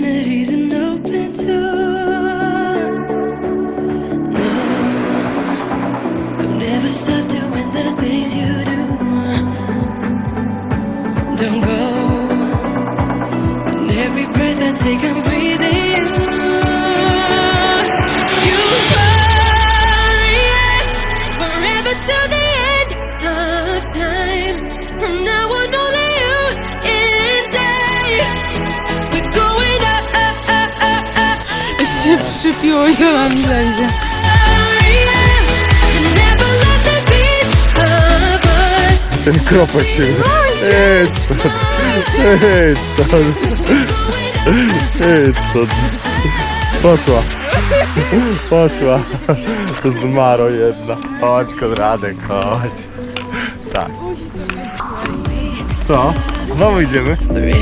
eternity's an open door. No, I'll never stop doing the things you do. Don't go. And every breath I take, I'm breathing you forever till the end of time. From now on, only you and I. We're going up, up, up, up, up. Się przyczepiło i to nam zejdzie. Ten kropek się... Idź stąd! Idź stąd! Idź stąd! Poszła! Poszła! Zmaro jedna! Chodź Konradek, chodź! Tak. Co? Znowu idziemy?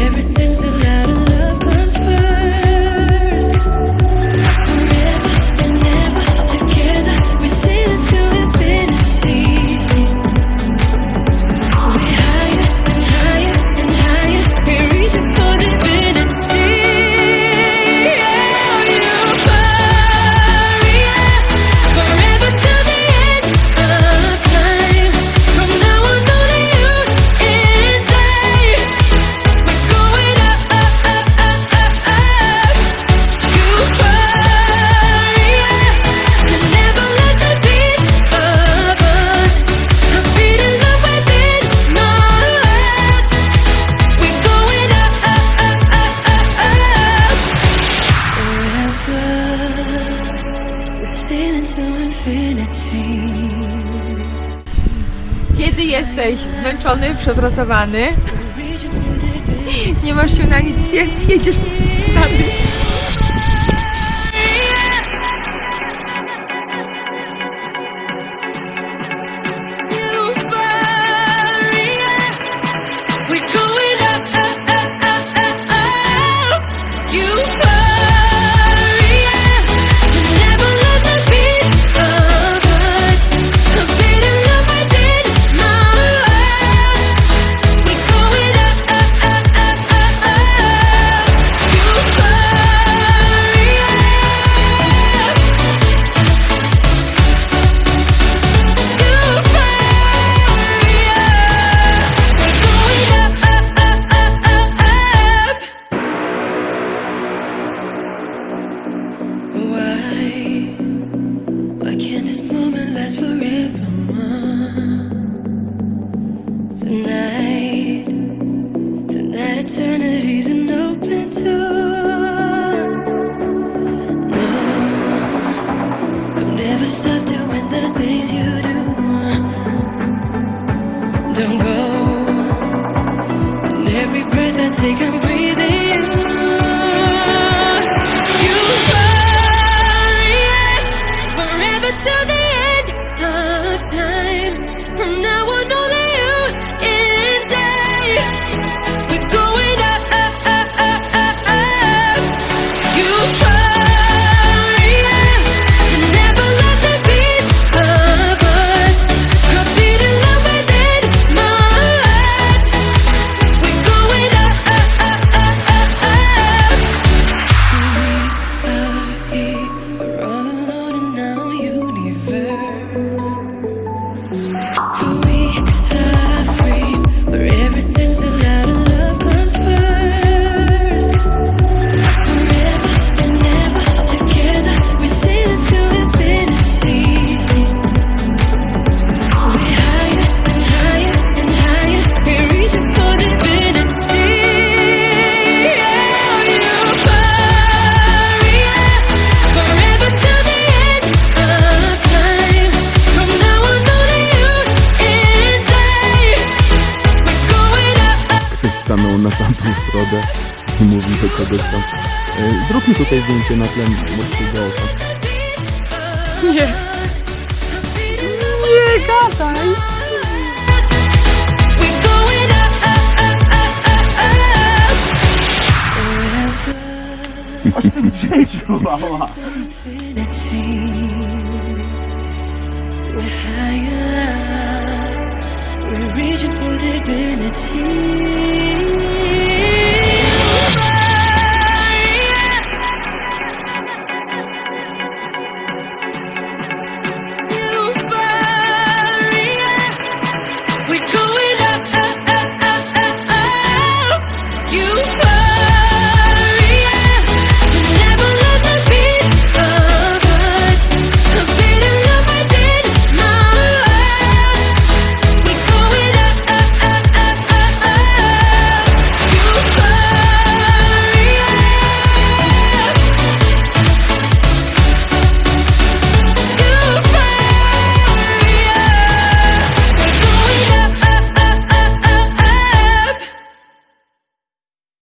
Kiedy jesteś zmęczony, przepracowany, nie masz się na nic, więc jedziesz dalej. Eternity's an open door. No, I'll never stop doing the things you do. Don't go. And every breath I take, I'm breathing you forever till the end of time. From now on, only you and I. Stanął na tamtą stronę i mówi do kogoś tam: zrób mi tutaj zdjęcie na tle morskiego oka. Nie. Nie gadaj. Aż ty przejdziu, mała. We're reaching for divinity.